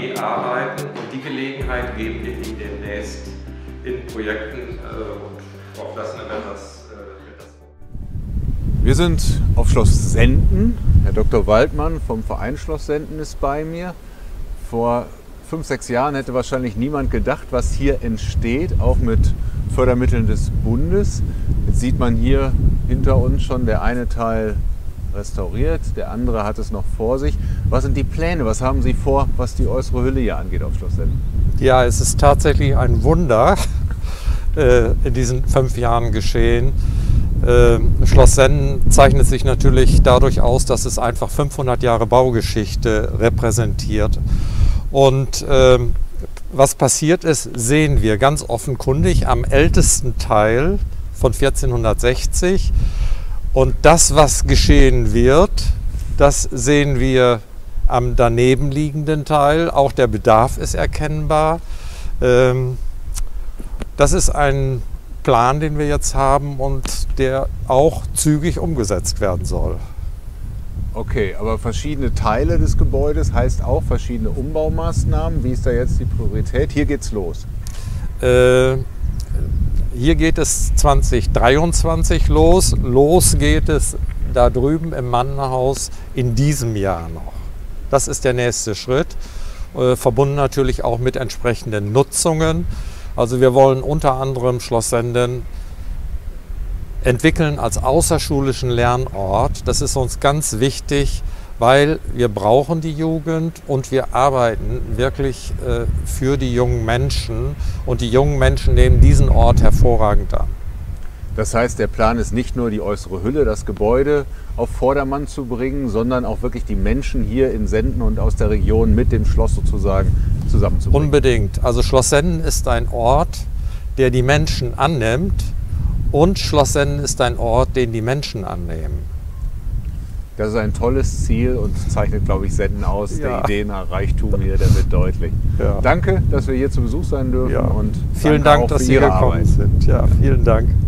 AG arbeiten und die Gelegenheit geben wir Ihnen demnächst in Projekten und Frau Flassner wird das Wir sind auf Schloss Senden. Herr Dr. Waldmann vom Verein Schloss Senden ist bei mir. Vor 5, 6 Jahren hätte wahrscheinlich niemand gedacht, was hier entsteht, auch mit Fördermitteln des Bundes. Jetzt sieht man hier hinter uns schon der eine Teil restauriert, der andere hat es noch vor sich. Was sind die Pläne? Was haben Sie vor, was die äußere Hülle hier angeht auf Schloss Senden? Ja, es ist tatsächlich ein Wunder in diesen 5 Jahren geschehen. Schloss Senden zeichnet sich natürlich dadurch aus, dass es einfach 500 Jahre Baugeschichte repräsentiert. Und was passiert ist, sehen wir ganz offenkundig am ältesten Teil von 1460. Und das, was geschehen wird, das sehen wir am daneben liegenden Teil. Auch der Bedarf ist erkennbar. Das ist ein Plan, den wir jetzt haben und der auch zügig umgesetzt werden soll. Okay, aber verschiedene Teile des Gebäudes heißt auch verschiedene Umbaumaßnahmen. Wie ist da jetzt die Priorität? Hier geht's los. Hier geht es 2023 los. Los geht es da drüben im Mannenhaus in diesem Jahr noch. Das ist der nächste Schritt, verbunden natürlich auch mit entsprechenden Nutzungen. Also wir wollen unter anderem Schloss Senden entwickeln als außerschulischen Lernort. Das ist uns ganz wichtig, weil wir brauchen die Jugend und wir arbeiten wirklich für die jungen Menschen. Und die jungen Menschen nehmen diesen Ort hervorragend an. Das heißt, der Plan ist nicht nur die äußere Hülle, das Gebäude auf Vordermann zu bringen, sondern auch wirklich die Menschen hier in Senden und aus der Region mit dem Schloss sozusagen zusammenzubringen. Unbedingt. Also Schloss Senden ist ein Ort, der die Menschen annimmt, und Schloss Senden ist ein Ort, den die Menschen annehmen. Das ist ein tolles Ziel und zeichnet, glaube ich, Senden aus. Ja. Der Ideenreichtum hier, der wird deutlich. Ja. Danke, dass wir hier zu Besuch sein dürfen. Ja. Und vielen danke Dank, auch dass für Sie Ihre gekommen Arbeit. sind. Ja, vielen Dank.